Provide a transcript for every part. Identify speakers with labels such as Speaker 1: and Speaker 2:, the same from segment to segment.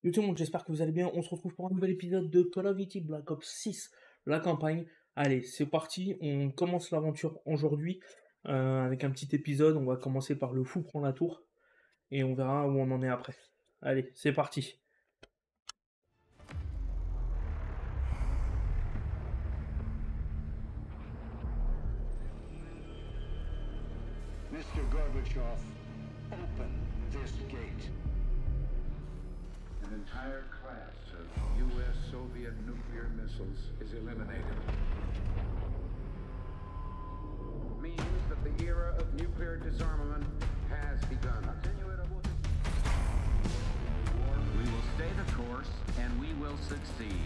Speaker 1: Yo tout le monde, j'espère que vous allez bien. On se retrouve pour un nouvel épisode de Call of Duty Black Ops 6, la campagne. Allez, c'est parti, on commence l'aventure aujourd'hui avec un petit épisode. On va commencer par le fou prend la tour et on verra où on en est après. Allez, c'est parti.
Speaker 2: Mr. Gorbachev, open this gate.
Speaker 3: An entire class of U.S.-Soviet nuclear missiles is eliminated. Means that the era of nuclear disarmament has begun. We will stay the course, and we will succeed.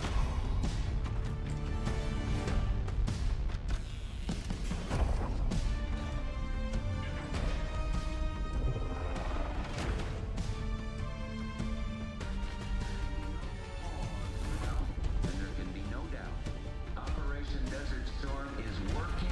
Speaker 3: There can be no doubt. Operation Desert Storm is working.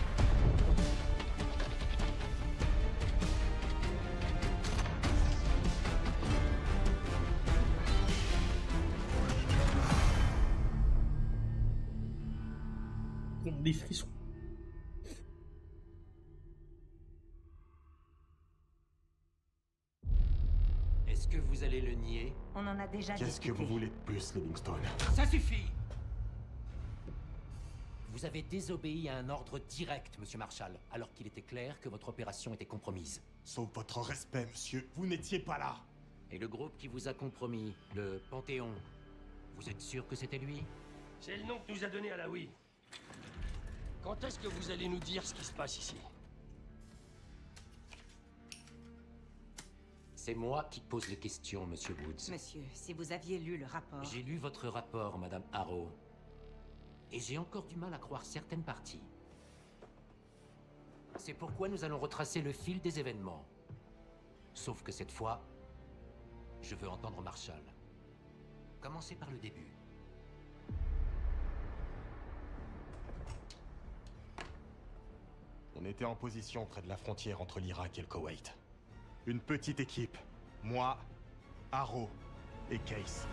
Speaker 1: Des frissons.
Speaker 4: Est-ce que vous allez le nier?
Speaker 5: On en a déjà
Speaker 6: Qu'est-ce que
Speaker 5: discuté.
Speaker 6: vous voulez de plus, Livingstone?
Speaker 4: Ça suffit! Vous avez désobéi à un ordre direct, Monsieur Marshall, alors qu'il était clair que votre opération était compromise.
Speaker 6: Sauf votre respect, monsieur. Vous n'étiez pas là.
Speaker 4: Et le groupe qui vous a compromis, le Panthéon, vous êtes sûr que c'était lui?
Speaker 7: C'est le nom que nous a donné Alaoui. Quand est-ce que vous allez nous dire ce qui se passe ici?
Speaker 4: C'est moi qui pose les questions, Monsieur Woods.
Speaker 5: Monsieur, si vous aviez lu le rapport...
Speaker 4: J'ai lu votre rapport, Madame Harrow. Et j'ai encore du mal à croire certaines parties. C'est pourquoi nous allons retracer le fil des événements. Sauf que cette fois, je veux entendre Marshall. Commencez par le début.
Speaker 6: On était en position près de la frontière entre l'Irak et le Koweït. Une petite équipe. Moi, Harrow et Case.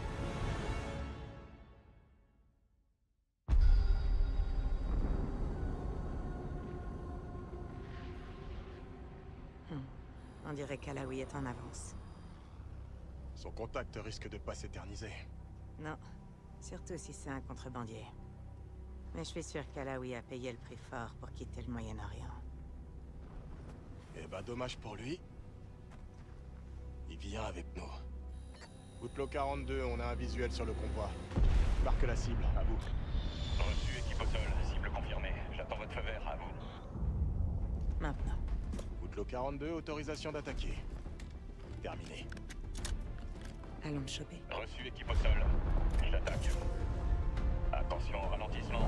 Speaker 5: On dirait qu'Alaoui est en avance.
Speaker 6: Son contact risque de pas s'éterniser.
Speaker 5: Non, surtout si c'est un contrebandier. Mais je suis sûr qu'Alaoui a payé le prix fort pour quitter le Moyen-Orient.
Speaker 6: Eh ben, dommage pour lui. Il vient avec nous. Outlaw 42, on a un visuel sur le convoi. Marque la cible, à vous.
Speaker 8: Reçu, équipe au sol. Cible confirmée. J'attends votre feu vert, à vous.
Speaker 5: Maintenant.
Speaker 6: Outlaw 42, autorisation d'attaquer. Terminé.
Speaker 5: Allons le choper.
Speaker 8: Reçu, équipe au sol. J'attaque. Attention au ralentissement.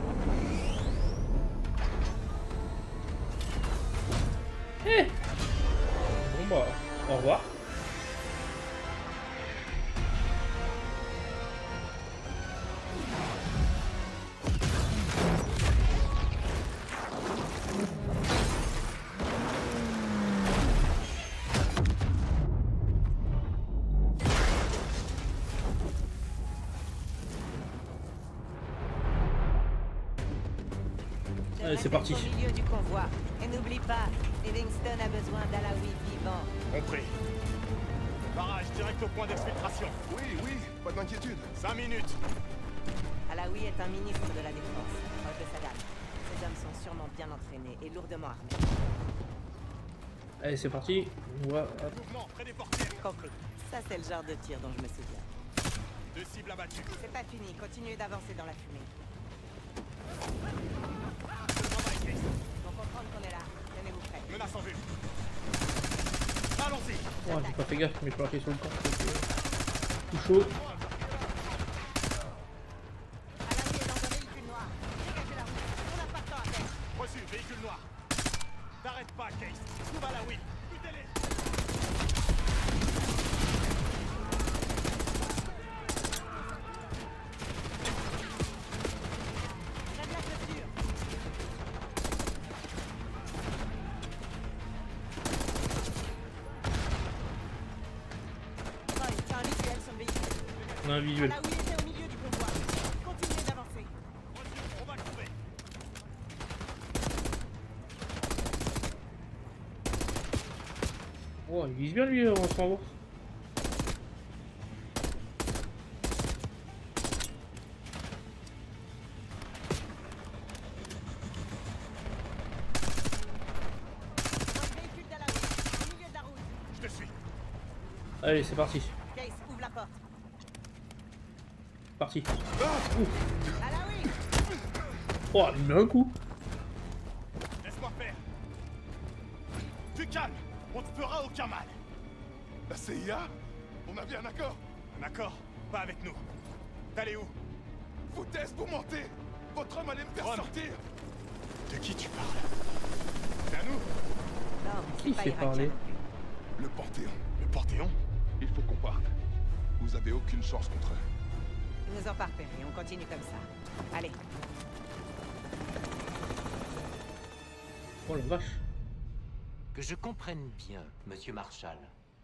Speaker 1: Bon bah, au revoir. Allez, c'est parti.
Speaker 5: Au milieu du convoi. Et n'oublie pas, Livingston a besoin d'Alaoui vivant.
Speaker 6: Compris. Barrage direct au point d'exfiltration.
Speaker 2: Oui, pas d'inquiétude.
Speaker 6: 5 minutes.
Speaker 5: Alaoui est un ministre de la Défense, proche de Saddam. Ces hommes sont sûrement bien entraînés et lourdement armés.
Speaker 1: Allez, c'est parti. On va...
Speaker 6: Mouvement près des portières.
Speaker 5: Compris. Ça, c'est le genre de tir dont je me souviens.
Speaker 6: 2 cibles abattues.
Speaker 5: C'est pas fini, continuez d'avancer dans la fumée. Faut comprendre qu'on est là. Tenez-vous prêts.
Speaker 6: Menace en vue. Allons-y.
Speaker 1: Oh, j'ai pas fait gaffe, mais je suis marqué sur le camp. Tout chaud.
Speaker 5: Alaoui est dans un véhicule noir. Dégagez la route. On n'a pas de temps à perdre.
Speaker 6: Reçu, véhicule noir. T'arrêtes pas, Case. Trouve à la Will. Butez-les.
Speaker 5: J'ai de la clôture. Boy, t'as un visuel sur le véhicule.
Speaker 1: On a un visuel.
Speaker 5: Là où il était au milieu du convoi. Continuez d'avancer.
Speaker 6: On va le trouver.
Speaker 1: Oh, il vise bien lui, on se renvoie.
Speaker 5: Votre véhicule d'Alawi, au milieu de la route.
Speaker 6: Je te suis.
Speaker 1: Allez, c'est parti.
Speaker 5: Case, ouvre la porte.
Speaker 1: Parti.
Speaker 5: Alawi!
Speaker 1: Oh, il met un coup.
Speaker 6: Laisse-moi faire. Du calme. On ne te fera aucun mal.
Speaker 9: La CIA? On avait un accord.
Speaker 6: Un accord? Pas avec nous. T'allais où?
Speaker 9: Foutaise, vous mentez. Votre homme allait me faire
Speaker 6: Ron.
Speaker 9: sortir.
Speaker 6: De qui tu parles? C'est à nous?
Speaker 5: Non, mais
Speaker 1: Qui
Speaker 5: c'est pas
Speaker 1: fait
Speaker 5: irakien
Speaker 1: parler?
Speaker 5: non plus.
Speaker 9: Le Panthéon.
Speaker 6: Le Panthéon?
Speaker 9: Il faut qu'on parte. Vous avez aucune chance contre eux.
Speaker 5: Ils nous ont pas repérés, on continue comme ça. Allez.
Speaker 1: Oh la vache.
Speaker 4: Que je comprenne bien, monsieur Marshall.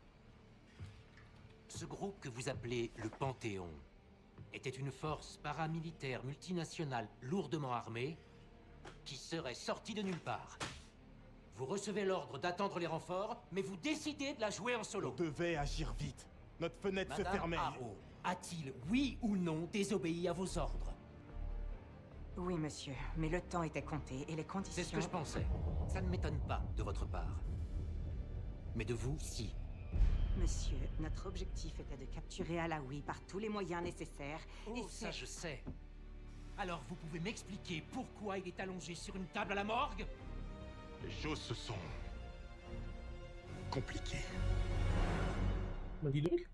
Speaker 4: Ce groupe que vous appelez le Panthéon était une force paramilitaire multinationale lourdement armée qui serait sortie de nulle part. Vous recevez l'ordre d'attendre les renforts, mais vous décidez de la jouer en
Speaker 6: On
Speaker 4: solo.
Speaker 6: devait agir vite. Notre fenêtre se
Speaker 4: Madame
Speaker 6: fermait.
Speaker 4: Haro a-t-il, oui ou non, désobéi à vos ordres?
Speaker 5: Oui, monsieur, mais le temps était compté et les conditions...
Speaker 4: C'est ce que je pensais. Ça ne m'étonne pas de votre part. Mais de vous, si.
Speaker 5: Monsieur, notre objectif était de capturer Alawi par tous les moyens nécessaires. et
Speaker 4: Oh, ça je sais. Alors vous pouvez m'expliquer pourquoi il est allongé sur une table à la morgue?
Speaker 6: Les choses se sont... compliquées.
Speaker 1: Bah dis donc.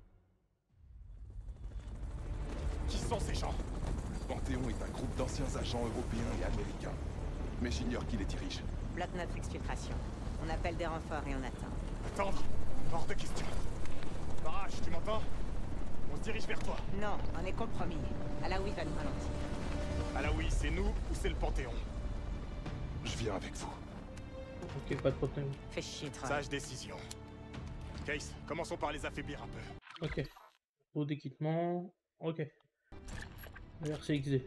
Speaker 6: Qui sont ces gens?
Speaker 9: Le Panthéon est un groupe d'anciens agents européens et américains. Mais j'ignore qui les dirige.
Speaker 5: Bloque notre exfiltration. On appelle des renforts et on attend.
Speaker 6: Attendre? Hors de question. Barrage, tu m'entends? On se dirige vers toi.
Speaker 5: Non, on est compromis. Alawi va nous ralentir.
Speaker 6: Alawi, c'est nous ou c'est le Panthéon?
Speaker 9: Je viens avec vous.
Speaker 1: Ok, pas de problème.
Speaker 5: Fais chier, Troy.
Speaker 6: Sage décision. Case, commençons par les affaiblir un peu.
Speaker 1: Ok. Beau d'équipement. Ok. RCXD.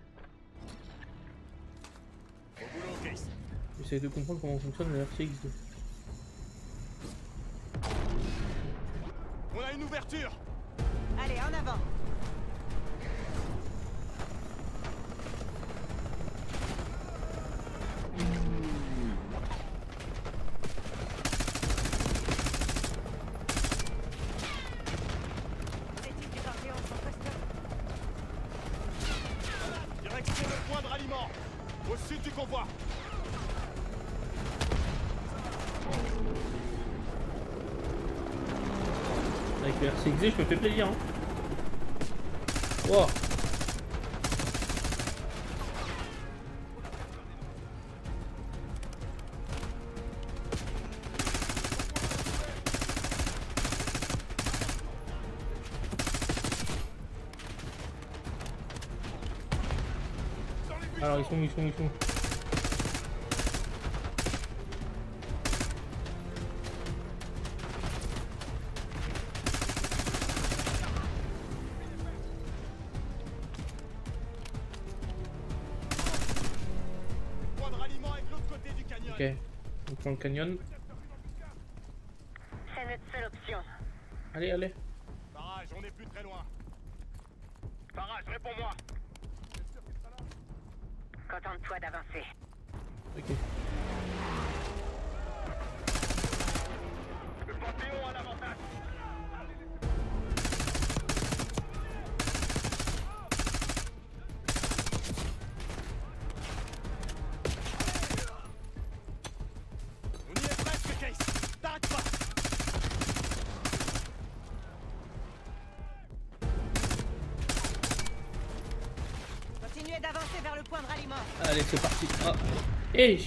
Speaker 6: Au boulot, Case.
Speaker 1: J'essaie de comprendre comment fonctionne le RCXD.
Speaker 6: On a une ouverture.
Speaker 5: Allez, en avant. Les types du Panthéon sont costauds.
Speaker 6: Direction le point de ralliement. Au sud du convoi.
Speaker 1: Avec le RCXD, je me fais plaisir. Hein. Wow. Alors ils sont.
Speaker 6: Point de ralliement avec l'autre côté du canyon.
Speaker 1: Ok. On prend le canyon.
Speaker 5: C'est notre seule option.
Speaker 1: Allez, allez.
Speaker 6: Barrage, on n'est plus très loin. Barrage, réponds-moi.
Speaker 5: Contente-toi d'avancer.
Speaker 1: Ok.
Speaker 6: Le Panthéon à l'avantage. On y est presque, Case. T'arrêtes pas.
Speaker 5: Continuez d'avancer vers le point de ralliement.
Speaker 1: Allez, c'est parti. Ah. Hey.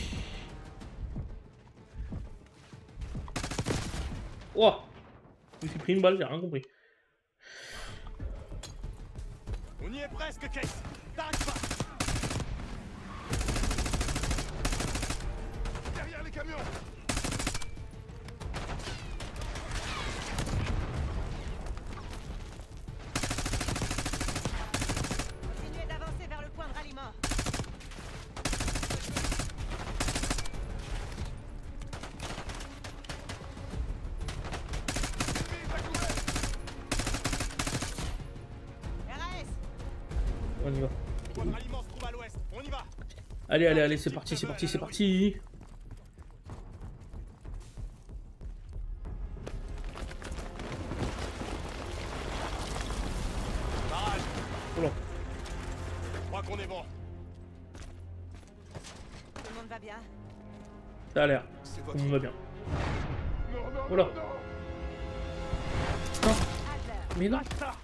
Speaker 1: Oh. Je me suis pris une balle, j'ai rien compris.
Speaker 6: On y est presque, Case. T'arrêtes pas.
Speaker 9: Derrière les camions.
Speaker 1: On y va.
Speaker 6: Votre aliment se trouve à l'ouest. On y va.
Speaker 1: Allez, allez, allez, c'est parti, c'est parti, c'est parti.
Speaker 6: Barrage.
Speaker 1: Oh là.
Speaker 6: Je crois qu'on est bon.
Speaker 5: Tout le monde va bien?
Speaker 1: Ça a l'air.
Speaker 9: C'est
Speaker 1: Tout
Speaker 9: votre...
Speaker 1: le monde va bien.
Speaker 9: Non, non,
Speaker 1: Oh là.
Speaker 9: non, non.
Speaker 1: Non.
Speaker 5: Adler,
Speaker 1: Mais non.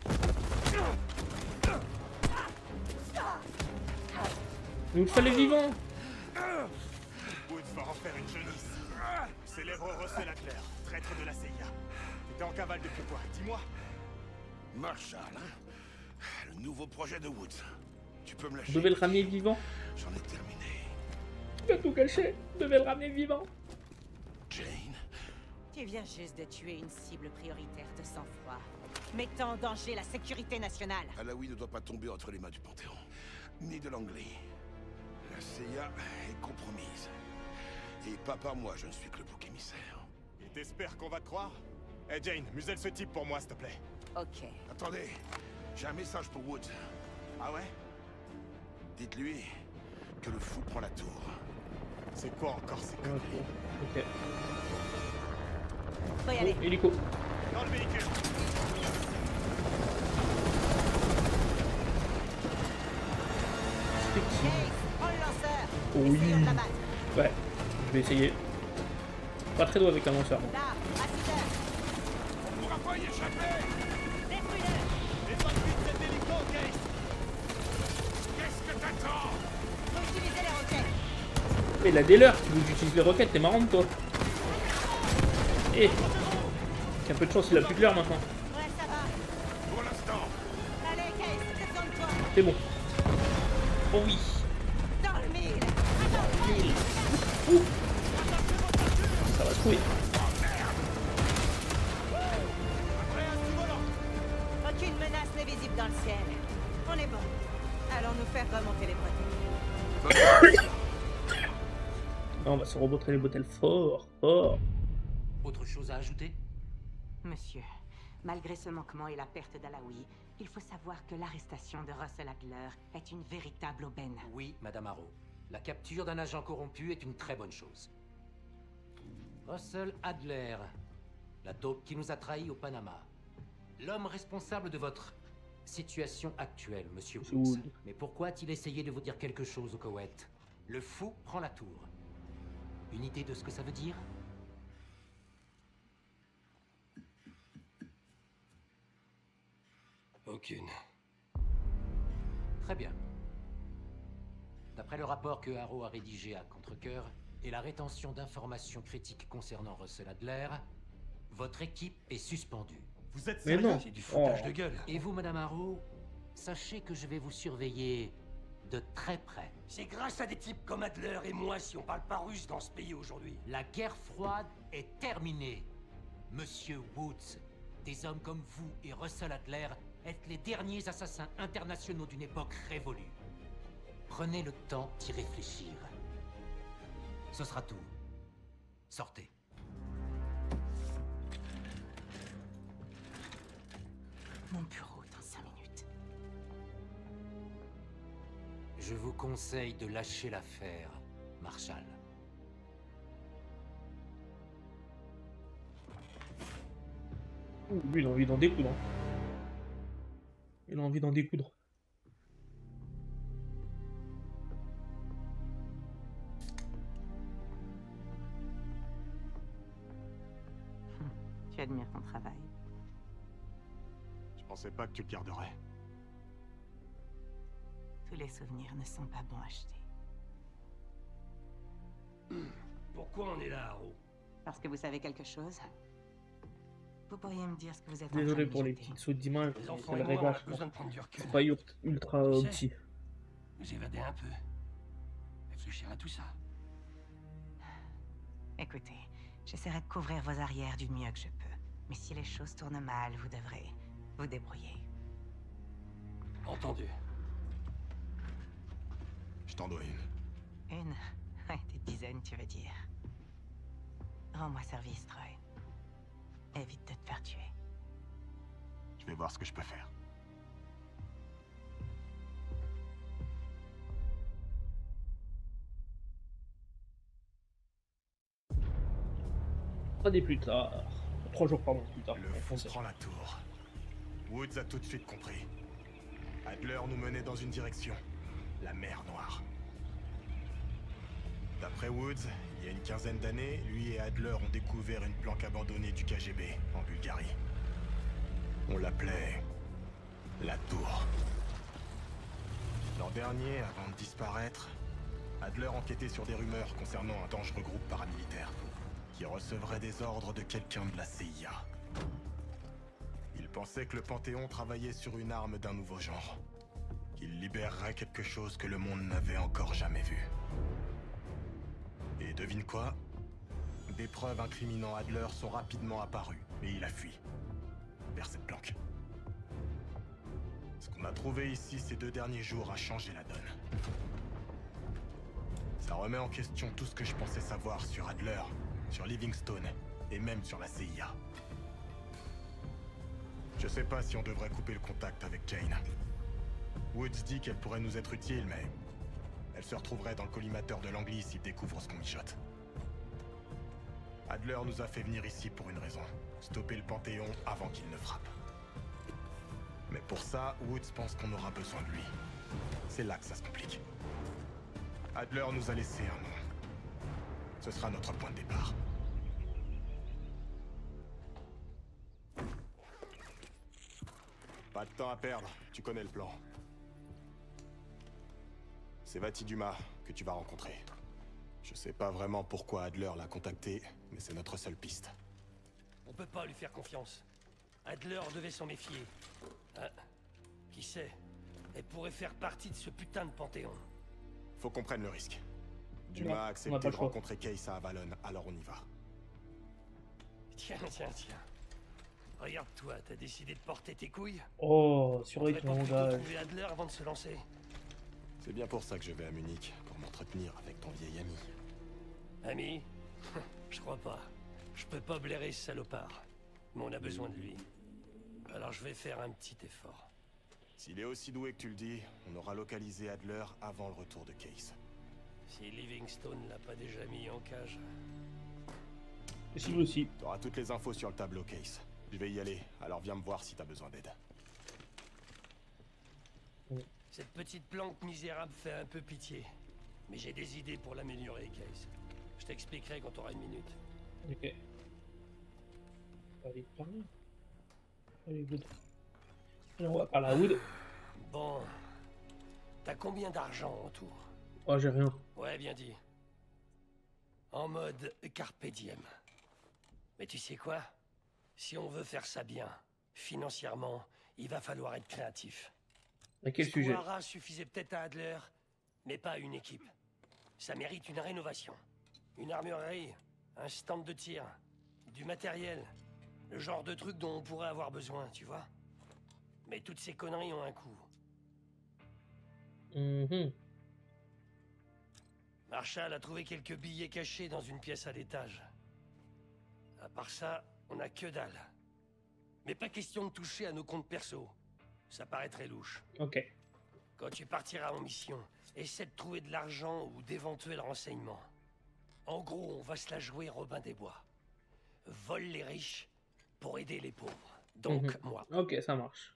Speaker 1: Il nous fallait vivant.
Speaker 6: Woods va en faire une jeunisse. Célèbre Russell Adler, traître de la CIA. T'étais en cavale depuis quoi? Dis-moi.
Speaker 10: Marshall, hein? Le nouveau projet de Woods. Tu peux me lâcher?
Speaker 1: On devait le ramener vivant.
Speaker 10: J'en ai terminé.
Speaker 1: Tu as tout caché. On devait le ramener vivant.
Speaker 10: Jane,
Speaker 5: tu viens juste de tuer une cible prioritaire de sang-froid, mettant en danger la sécurité nationale.
Speaker 10: Alaoui ne doit pas tomber entre les mains du Panthéon, ni de Langley. La CIA est compromise. Et pas par moi, je ne suis que le bouc émissaire.
Speaker 6: Et t'espères qu'on va te croire? Eh Jane, muselle ce type pour moi, s'il te plaît.
Speaker 5: Ok.
Speaker 10: Attendez, j'ai un message pour Woods.
Speaker 6: Ah ouais?
Speaker 10: Dites-lui que le fou prend la tour.
Speaker 6: C'est quoi encore ces conneries?
Speaker 1: Ok.
Speaker 5: Faut y aller.
Speaker 1: Oh, hélico.
Speaker 6: Dans le véhicule.
Speaker 1: C'est qui?
Speaker 5: Hey, prends le lanceur.
Speaker 1: Oui.
Speaker 5: Essayons de l'abattre.
Speaker 1: Ouais. Je vais essayer. Pas très doux avec un lanceur.
Speaker 5: Là, à 6 heures.
Speaker 10: On pourra pas y échapper!
Speaker 5: Détruis-le.
Speaker 6: Défends vite cet hélico, Case.
Speaker 10: Qu'est-ce que t'attends?
Speaker 5: Faut utiliser les roquettes.
Speaker 1: Mais il a des leurs. Tu veux que j'utilise les roquettes? T'es marrant, toi. Eh. Avec un peu de chance, il a plus de leurs maintenant.
Speaker 5: Ouais, ça va.
Speaker 10: Pour l'instant,
Speaker 5: Allez, Case, descends de toi.
Speaker 1: C'est bon. Oh oui.
Speaker 5: Dans le mille. Attends,
Speaker 1: Ouh. Ça va se trouver.
Speaker 5: aucune menace n'est visible dans le ciel. On est bon. Allons nous faire remonter les bretelles.
Speaker 1: Non, on va se remontrer les bretelles fort, fort.
Speaker 4: Autre chose à ajouter?
Speaker 5: Monsieur, malgré ce manquement et la perte d'Alaoui, il faut savoir que l'arrestation de Russell Adler est une véritable aubaine.
Speaker 4: Oui, Madame Harrow. La capture d'un agent corrompu est une très bonne chose. Russell Adler, la taupe qui nous a trahis au Panama. L'homme responsable de votre situation actuelle, Monsieur
Speaker 1: Monsieur
Speaker 4: Woods.
Speaker 1: Wood.
Speaker 4: Mais pourquoi a-t-il essayé de vous dire quelque chose au Koweït? Le fou prend la tour. Une idée de ce que ça veut dire?
Speaker 7: Aucune.
Speaker 4: Très bien. D'après le rapport que Harrow a rédigé à contre-cœur et la rétention d'informations critiques concernant Russell Adler, votre équipe est suspendue.
Speaker 6: Vous êtes
Speaker 1: Mais
Speaker 6: sérieux?
Speaker 1: non.
Speaker 7: C'est du foutage
Speaker 1: Oh.
Speaker 7: de gueule.
Speaker 4: Et vous, Madame Harrow, sachez que je vais vous surveiller de très près.
Speaker 7: C'est grâce à des types comme Adler et moi si on parle pas russe dans ce pays aujourd'hui.
Speaker 4: La guerre froide est terminée. Monsieur Woods, des hommes comme vous et Russell Adler êtes les derniers assassins internationaux d'une époque révolue. Prenez le temps d'y réfléchir. Ce sera tout. Sortez.
Speaker 5: Mon bureau dans 5 minutes.
Speaker 4: Je vous conseille de lâcher l'affaire, Marshall.
Speaker 1: Ouh, lui, il a envie d'en découdre. Il a envie d'en découdre.
Speaker 5: Tu admires ton travail.
Speaker 6: Je pensais pas que tu le garderais.
Speaker 5: Tous les souvenirs ne sont pas bons à acheter.
Speaker 7: Pourquoi on est là, Harrow?
Speaker 5: Parce que vous savez quelque chose? Vous pourriez me dire ce que vous êtes en train
Speaker 1: Désolé
Speaker 5: de
Speaker 1: pour les
Speaker 5: mijoter.
Speaker 1: petites sautes d'images,
Speaker 7: Les
Speaker 1: c'est
Speaker 7: enfants
Speaker 1: le
Speaker 7: et moi, on a
Speaker 1: réglage.
Speaker 7: besoin de prendre du recul.
Speaker 1: C'est pas ultra
Speaker 7: Tu sais.
Speaker 1: petit.
Speaker 7: Vous évader un peu. Réfléchir à tout ça.
Speaker 5: Écoutez, j'essaierai de couvrir vos arrières du mieux que je peux. Mais si les choses tournent mal, vous devrez vous débrouiller.
Speaker 7: Entendu.
Speaker 6: Je t'en dois une.
Speaker 5: Une? Ouais, des dizaines, tu veux dire. Rends-moi service, Troy. Évite de te faire tuer.
Speaker 6: Je vais voir ce que je peux faire.
Speaker 1: 3 des plus tard. 3 jours, pardon, plus tard.
Speaker 6: Le
Speaker 1: en
Speaker 6: fou
Speaker 1: français.
Speaker 6: prend la tour. Woods a tout de suite compris. Adler nous menait dans une direction. La mer Noire. D'après Woods, il y a une quinzaine d'années, lui et Adler ont découvert une planque abandonnée du KGB en Bulgarie. On l'appelait la Tour. L'an dernier, avant de disparaître, Adler enquêtait sur des rumeurs concernant un dangereux groupe paramilitaire qui recevrait des ordres de quelqu'un de la CIA. Il pensait que le Panthéon travaillait sur une arme d'un nouveau genre. Qu'il libérerait quelque chose que le monde n'avait encore jamais vu. Et devine quoi? Des preuves incriminant Adler sont rapidement apparues, mais il a fui. Vers cette planque. Ce qu'on a trouvé ici ces 2 derniers jours a changé la donne. Ça remet en question tout ce que je pensais savoir sur Adler, sur Livingstone, et même sur la CIA. Je sais pas si on devrait couper le contact avec Jane. Woods dit qu'elle pourrait nous être utile, mais... elle se retrouverait dans le collimateur de Langley s'il découvre ce qu'on mijote. Adler nous a fait venir ici pour une raison. Stopper le Panthéon avant qu'il ne frappe. Mais pour ça, Woods pense qu'on aura besoin de lui. C'est là que ça se complique. Adler nous a laissé un nom. Ce sera notre point de départ. Pas de temps à perdre, tu connais le plan. C'est Vati Dumas que tu vas rencontrer. Je sais pas vraiment pourquoi Adler l'a contacté, mais c'est notre seule piste.
Speaker 7: On peut pas lui faire confiance. Adler devait s'en méfier. Ah, qui sait? Elle pourrait faire partie de ce putain de Panthéon.
Speaker 6: Faut qu'on prenne le risque. Dumas a
Speaker 1: On n'a pas
Speaker 6: accepté
Speaker 1: le
Speaker 6: de
Speaker 1: choix.
Speaker 6: rencontrer Case à Avalon, alors on y va.
Speaker 7: Tiens. Regarde-toi, t'as décidé de porter tes couilles?
Speaker 1: Oh,
Speaker 7: On
Speaker 1: surveille
Speaker 7: devrait
Speaker 1: ton
Speaker 7: pas plutôt
Speaker 1: langage.
Speaker 7: trouver Adler avant de se lancer.
Speaker 6: C'est bien pour ça que je vais à Munich, pour m'entretenir avec ton vieil ami.
Speaker 7: Ami? Je crois pas. Je peux pas blairer ce salopard. Mais on a besoin de lui. Alors je vais faire un petit effort.
Speaker 6: S'il est aussi doué que tu le dis, on aura localisé Adler avant le retour de Case.
Speaker 7: Si Livingstone l'a pas déjà mis en cage.
Speaker 1: Possible aussi.
Speaker 6: T'auras toutes les infos sur le tableau, Case. Je vais y aller, alors viens me voir si t'as besoin d'aide.
Speaker 7: Cette petite planque misérable fait un peu pitié. Mais j'ai des idées pour l'améliorer, Case. Je t'expliquerai quand t'auras une minute.
Speaker 1: Ok. Allez, parle. Allez, Wood. Allez, on va parler à Wood.
Speaker 7: Bon. T'as combien d'argent autour?
Speaker 1: Oh, j'ai rien.
Speaker 7: Ouais, bien dit. En mode carpe diem. Mais tu sais quoi? Si on veut faire ça bien, financièrement, il va falloir être créatif.
Speaker 1: À quel sujet?
Speaker 7: Squara suffisait peut-être à Adler, mais pas à une équipe. Ça mérite une rénovation. Une armurerie, un stand de tir, du matériel. Le genre de truc dont on pourrait avoir besoin, tu vois. Mais toutes ces conneries ont un coût. Marshall a trouvé quelques billets cachés dans une pièce à l'étage. À part ça, on n'a que dalle. Mais pas question de toucher à nos comptes perso. Ça paraît très louche.
Speaker 1: Ok.
Speaker 7: Quand tu partiras en mission, essaie de trouver de l'argent ou d'éventuels renseignements. En gros, on va se la jouer Robin des Bois. Vole les riches pour aider les pauvres. Donc, moi.
Speaker 1: Ok, ça marche.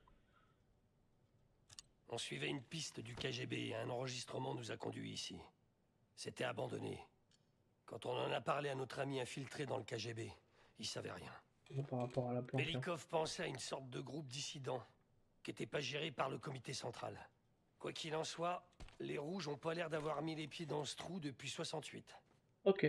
Speaker 7: On suivait une piste du KGB et un enregistrement nous a conduits ici. C'était abandonné. Quand on en a parlé à notre ami infiltré dans le KGB, il savait rien.
Speaker 1: Par rapport à la planche.
Speaker 7: Belikov pensait à une sorte de groupe dissident qui n'était pas géré par le comité central. Quoi qu'il en soit, les Rouges ont pas l'air d'avoir mis les pieds dans ce trou depuis 68.
Speaker 1: Ok.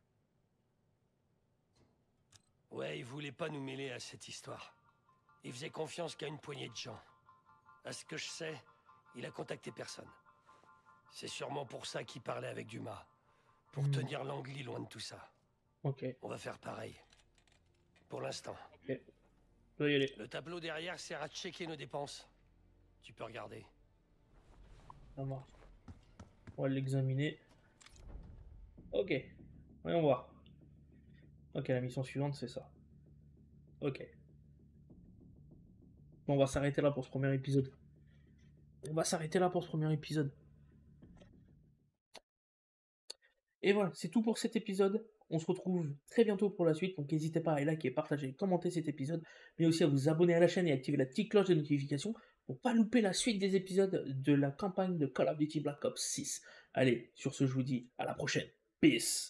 Speaker 7: Ouais, ils voulaient pas nous mêler à cette histoire. Ils faisaient confiance qu'à une poignée de gens. À ce que je sais, il a contacté personne. C'est sûrement pour ça qu'il parlait avec Dumas. Pour tenir Langley loin de tout ça.
Speaker 1: Ok.
Speaker 7: On va faire pareil. Pour l'instant.
Speaker 1: Ok. Je vais y aller.
Speaker 7: Le tableau derrière sert à checker nos dépenses. Tu peux regarder.
Speaker 1: Ça marche. On va l'examiner. Ok. Voyons voir. Ok, la mission suivante, c'est ça. Ok. Bon, on va s'arrêter là pour ce premier épisode. Et voilà, c'est tout pour cet épisode. On se retrouve très bientôt pour la suite, donc n'hésitez pas à liker, partager, commenter cet épisode, mais aussi à vous abonner à la chaîne et activer la petite cloche de notification pour pas louper la suite des épisodes de la campagne de Call of Duty Black Ops 6. Allez, sur ce, je vous dis à la prochaine. Peace!